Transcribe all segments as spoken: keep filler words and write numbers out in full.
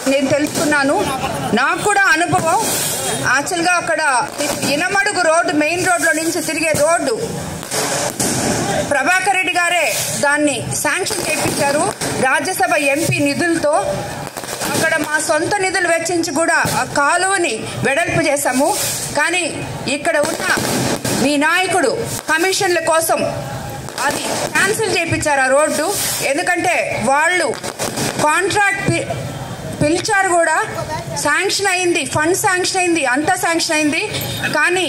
నేను తెలుసుకున్నాను. నాకు కూడా అనుభవం. యాక్చువల్గా అక్కడ ఇనమడుగు రోడ్డు, మెయిన్ రోడ్లో నుంచి తిరిగే రోడ్డు ప్రభాకర్ రెడ్డి గారే దాన్ని శాంక్షన్ చేయించారు రాజ్యసభ ఎంపీ నిధులతో. అక్కడ మా సొంత నిధులు వెచ్చించి కూడా ఆ కాలువని వెడల్పు చేశాము. కానీ ఇక్కడ ఉన్న మీ నాయకుడు కమిషన్ల కోసం అది క్యాన్సిల్ చేయించారు ఆ రోడ్డు. ఎందుకంటే వాళ్ళు కాంట్రాక్ట్ పిలిచారు కూడా, శాంక్షన్ అయింది, ఫండ్ శాంక్షన్ అయింది, అంతా శాంక్షన్ అయింది. కానీ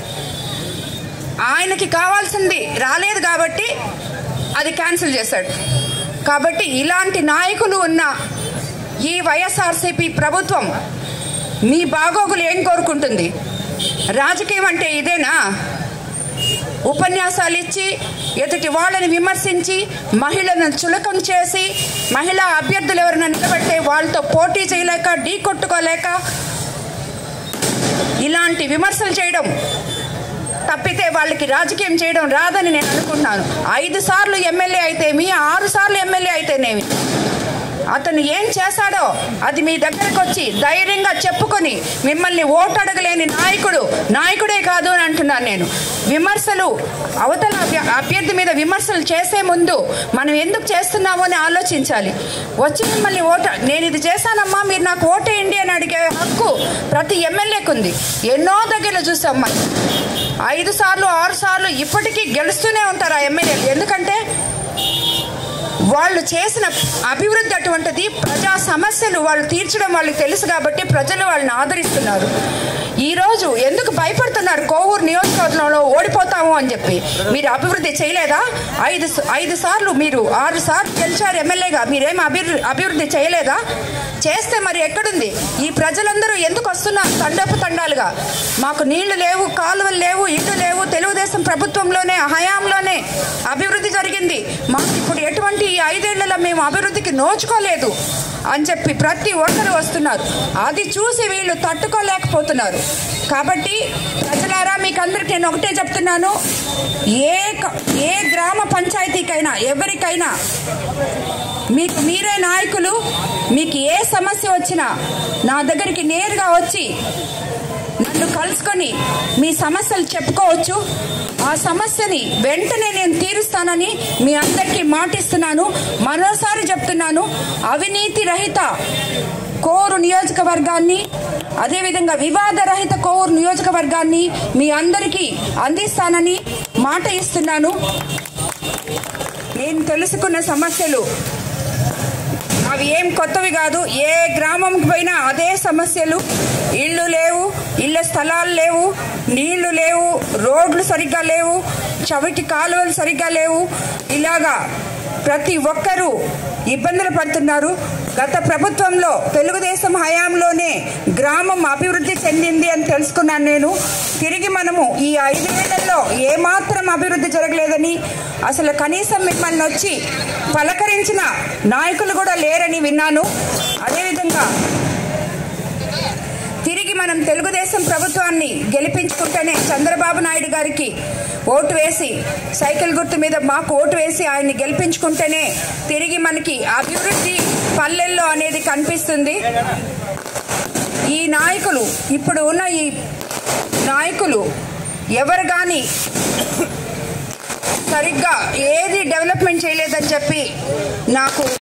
ఆయనకి కావాల్సింది రాలేదు కాబట్టి అది క్యాన్సిల్ చేశాడు. కాబట్టి ఇలాంటి నాయకులు ఉన్న ఈ వైఎస్ఆర్సీపీ ప్రభుత్వం మీ బాగోగులు ఏం కోరుకుంటుంది? రాజకీయం అంటే ఇదేనా? ఉపన్యాసాలు ఇచ్చి ఎదుటి వాళ్ళని విమర్శించి మహిళలను చులకం చేసి మహిళా అభ్యర్థులు ఎవరైనా నిలబెట్టే వాళ్ళతో పోటీ చేయలేక, ఢీ కొట్టుకోలేక ఇలాంటి విమర్శలు చేయడం తప్పితే వాళ్ళకి రాజకీయం చేయడం రాదని నేను అనుకుంటున్నాను. ఐదు సార్లు ఎమ్మెల్యే అయితేమి, ఆరు సార్లు ఎమ్మెల్యే అయితేనేమి, అతను ఏం చేశాడో అది మీ దగ్గరకు వచ్చి ధైర్యంగా చెప్పుకొని మిమ్మల్ని ఓటు అడగలేని నాయకుడు నాయకుడే కాదు అని అంటున్నాను నేను. విమర్శలు అవతల అభ్యర్థి మీద విమర్శలు చేసే ముందు మనం ఎందుకు చేస్తున్నామో అని ఆలోచించాలి. వచ్చి మిమ్మల్ని ఓటు నేను ఇది చేశానమ్మా మీరు నాకు ఓటేయండి అని అడిగే హక్కు ప్రతి ఎమ్మెల్యేకు ఉంది. ఎన్నో దగ్గరలో చూసాం మనం. ఐదు సార్లు ఆరు సార్లు ఇప్పటికీ గెలుస్తూనే ఉంటారు ఆ ఎమ్మెల్యేలు. ఎందుకంటే వాళ్ళు చేసిన అభివృద్ధి అటువంటిది. ప్రజా సమస్యలు వాళ్ళు తీర్చడం వాళ్ళకి తెలుసు కాబట్టి ప్రజలు వాళ్ళని ఆదరిస్తున్నారు. ఈరోజు ఎందుకు భయపడుతున్నారు? కోవూరు నియోజకవర్గంలో ఓడిపోతాము అని చెప్పి మీరు అభివృద్ధి చేయలేదా? ఐదు ఐదు సార్లు మీరు ఆరు సార్లు గెలిచారు ఎమ్మెల్యేగా, మీరేం అభివృద్ధి అభివృద్ధి చేయలేదా? చేస్తే మరి ఎక్కడుంది? ఈ ప్రజలందరూ ఎందుకు వస్తున్నారు తండపు తండాలుగా? మాకు నీళ్లు లేవు, కాలువలు లేవు, ఇళ్ళు లేవు, తెలుగుదేశం ప్రభుత్వంలోనే హయాంలోనే అభివృద్ధి జరిగింది, మాకు ఇప్పుడు ఎటువంటి ఈ ఐదేళ్లలో మేము అభివృద్ధికి నోచుకోలేదు అని చెప్పి ప్రతి ఒక్కరు వస్తున్నారు. అది చూసి వీళ్ళు తట్టుకోలేకపోతున్నారు. కాబట్టి ప్రజలారా మీకు అందరికి నేను ఒకటే చెప్తున్నాను, ఏ ఏ గ్రామ పంచాయతీకైనా ఎవరికైనా మీకు మీరే నాయకులు. మీకు ఏ సమస్య వచ్చినా నా దగ్గరికి నేరుగా వచ్చి నన్ను కలుసుకొని మీ సమస్యలు చెప్పుకోవచ్చు. ఆ సమస్యని వెంటనే నేను తీరుస్తానని మీ అందరికీ మాటిస్తున్నాను. మరోసారి చెప్తున్నాను, అవినీతి రహిత కోవూరు నియోజకవర్గాన్ని, అదేవిధంగా వివాద రహిత కోవూరు నియోజకవర్గాన్ని మీ అందరికీ అందిస్తానని మాట ఇస్తున్నాను. నేను తెలుసుకున్న సమస్యలు అవి ఏం కొత్తవి కాదు. ఏ గ్రామంకి పోయినా అదే సమస్యలు. ఇళ్ళు లేవు, ఇళ్ళ స్థలాలు లేవు, నీళ్లు లేవు, రోడ్లు సరిగ్గా లేవు, చవిటి కాలువలు సరిగ్గా లేవు. ఇలాగా ప్రతి ఒక్కరూ ఇబ్బందులు పడుతున్నారు. గత ప్రభుత్వంలో తెలుగుదేశం హయాంలోనే గ్రామం అభివృద్ధి చెందింది అని తెలుసుకున్నాను నేను. తిరిగి మనము ఈ ఐదేళ్లలో ఏమాత్రం అభివృద్ధి జరగలేదని, అసలు కనీసం మిమ్మల్ని వచ్చి పలకరించిన నాయకులు కూడా లేరని విన్నాను. అదేవిధంగా తిరిగి మనం తెలుగుదేశం ప్రభుత్వాన్ని గెలిపించుకుంటేనే, చంద్రబాబు నాయుడు గారికి ఓటు వేసి సైకిల్ గుర్తు మీద మాకు ఓటు వేసి ఆయన్ని గెలిపించుకుంటేనే తిరిగి మనకి అభివృద్ధి పల్లెల్లో అనేది కనిపిస్తుంది. ఈ నాయకులు, ఇప్పుడు ఉన్న ఈ నాయకులు ఎవరు కానీ సరిగ్గా ఏది డెవలప్మెంట్ చేయలేదని చెప్పి నాకు